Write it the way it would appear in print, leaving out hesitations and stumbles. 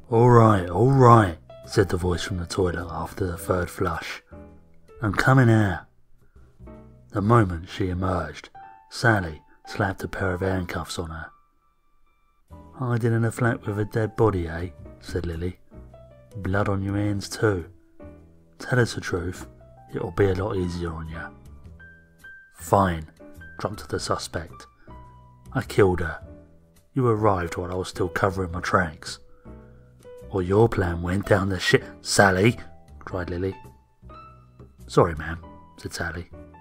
All right, said the voice from the toilet after the third flush. I'm coming out. The moment she emerged, Sally slapped a pair of handcuffs on her. Hiding in a flat with a dead body, eh? Said Lily. Blood on your hands too. Tell us the truth, it'll be a lot easier on you. Fine, dropped the suspect. I killed her. You arrived while I was still covering my tracks. Or your plan went down the shit. Sally, cried Lily. Sorry, ma'am, said Sally.